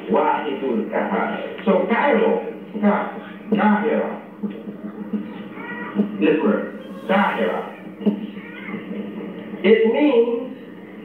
So Cairo, Kahira, this word, Kahira, it means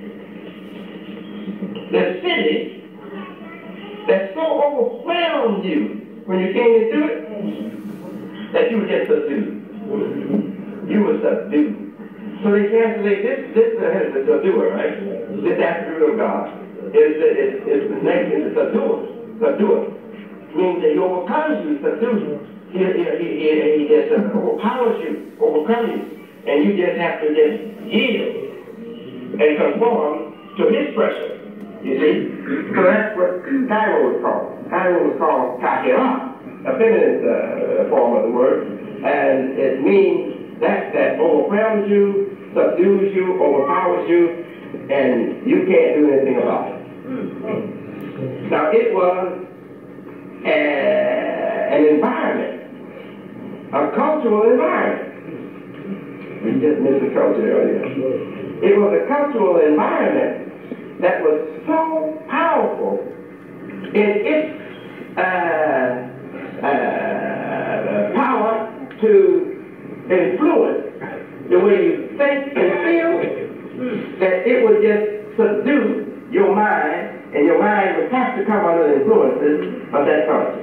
the city that so overwhelmed you when you came into it that you were just subdued. You were subdued. So they translate this is the subduer, right? This attribute of God is the next is the subduer. Subduer means that he overcomes you, subdues you. He just overpowers you, overcomes you, and you just have to just yield and conform to his pressure. You see? So that's what Cairo was called. Cairo was called Kahira, a feminine form of the word, and it means that overwhelms you, subdues you, overpowers you, and you can't do anything about it. Now, it was an environment, a cultural environment. We just missed the culture earlier. It was a cultural environment that was so powerful in its power to influence the way you think and feel, that it would just subdue your mind, and your mind would have to come under the influences of that culture.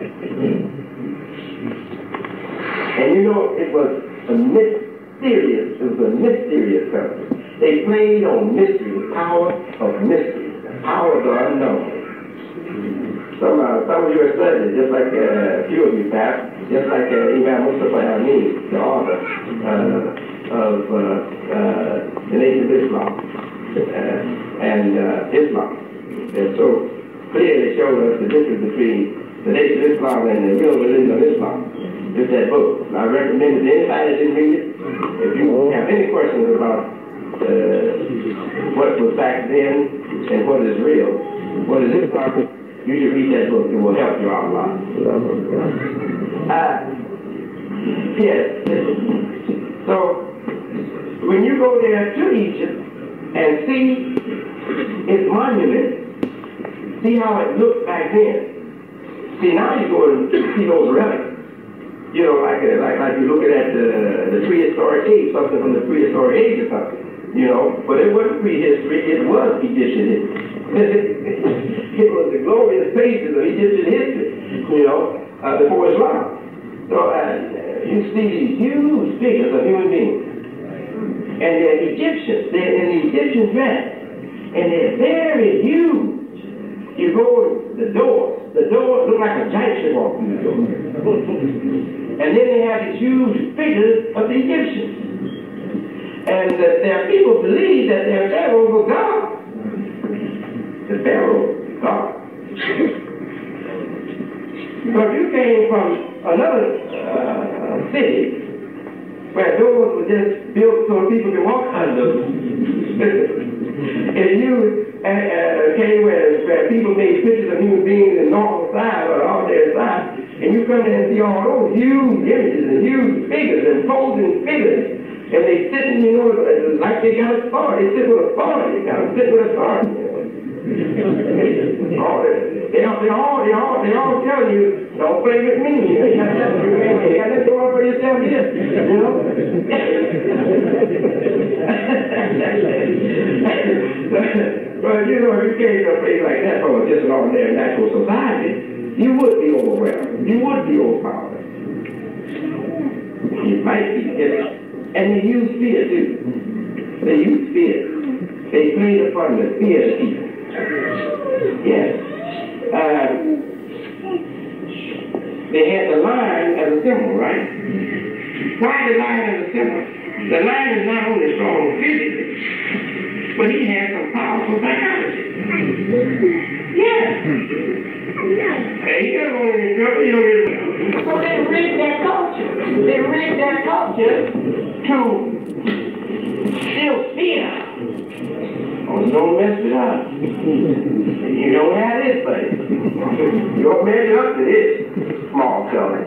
And you know, it was a mysterious culture. They played on mystery, the power of mystery, the power of the unknown. Some of you have studied, just like a few of you perhaps, just like Imam Mustafa Amin, the author of the Nation of Islam and Islam. And so clearly showed us the difference between the Nation of Islam and the real religion of Islam. It's that book. And I recommend it to anybody that didn't read it. If you have any questions about what was back then and what is real, what is Islam, you should read that book. It will help you out a lot. Yes. So, when you go there to Egypt and see its monument, see how it looked back then. See, now you go and see those relics. You know, like you're looking at the prehistoric age, something from the prehistoric age or something. You know, but it wasn't prehistory, it was Egyptian history. It was the glorious pages of Egyptian history, you know, before Islam. So you see these huge figures of human beings. And they're Egyptians. They're in the Egyptian dress. And they're very huge. You go to the doors look like a giant should walk through the door. And then they have these huge figures of the Egyptians. And their people believe that their Pharaoh was God. The Pharaoh is God. But you came from another city where doors were just built so people could walk under them. If you came where people made pictures of human beings in normal size or all their size, and you come in and see all those huge images and huge figures and posing figures, and they sitting, you know, like they got a star. They sit with a star. They got to sit with a star. They all tell you, don't play with me. You got to go up for yourself here, you know. But you know, if you came to a place like that from just an ordinary natural society, you would be overwhelmed. You would be overpowered. You might be. And they use fear too. They use fear. They played upon the fear of people. Yes. They had the lion as a symbol, right? Why the lion as a symbol? The lion is not only strong physically, but he has some powerful psychology. Yes. Hey, he doesn't want any trouble, you don't get it. So they rigged that culture. They rigged that culture to still fear. Oh, don't mess it up. You don't have this thing. You're married up to this small fella.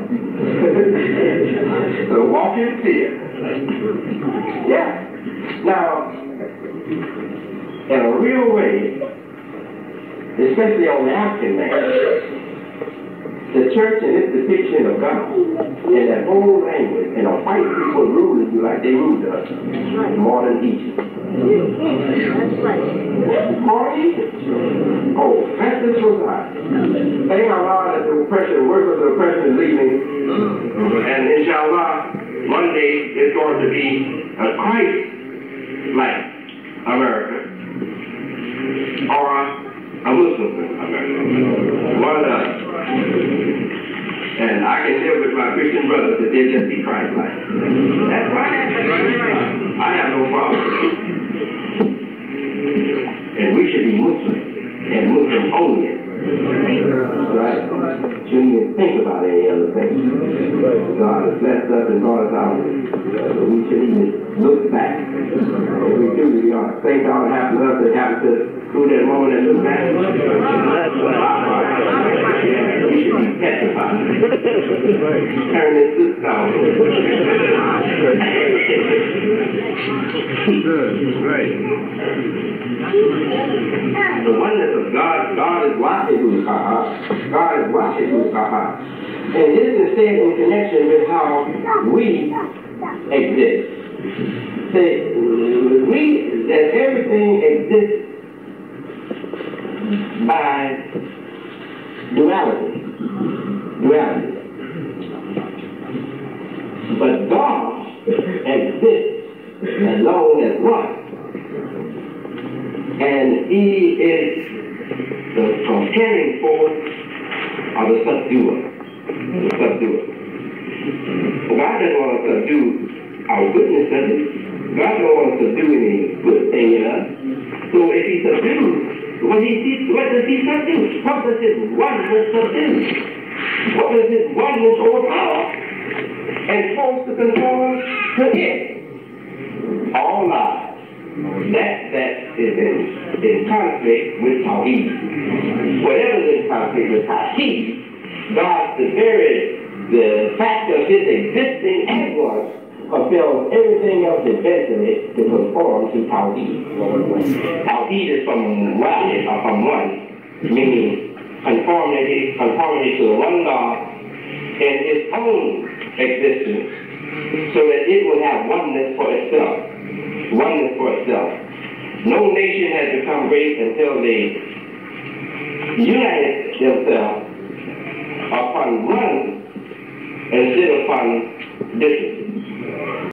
So walk in fear. Yeah. Now, in a real way, especially on the African man, the church and its depiction of God in that whole language, and a white people ruling you like they ruled us, modern Egypt. That's right. Modern Egypt. Oh, that's this was high. Thank Allah that the oppression, work of the oppression is leaving. And inshallah, one day it's going to be a Christ-like America or a Muslim America. One of us. And I can live with my Christian brothers that they'll just be Christ-like. That's right. I have no problem. And we should be Muslim and Muslim only. Right? Shouldn't even think about any other thing. God has blessed us and brought us out. So we shouldn't even look back. If we do, we ought to thank God that happened to us that happened to through that moment and look back. That's right. We should be petrified. Turn this down. Right. The oneness of God, God is watching God is watching and this is said in connection with how we exist. That everything exists by duality. But God exists alone as one. And He is the contending force of the subduer. God doesn't want to subdue our goodness, does He? God doesn't want to subdue any good thing in us. So if He subdues, what does He subdue? What does His oneness subdue? What does His oneness overpower and force to conform to it? All lies. That is in conflict with Tawheed. Whatever is in conflict with Tawheed, God, the fact of His existing as one, fulfills everything else eventually to conform to Tawheed. Tawheed is from one, meaning conformity to the one God in its own existence, so that it will have oneness for itself. No nation has become great until they unite themselves upon one instead of upon different.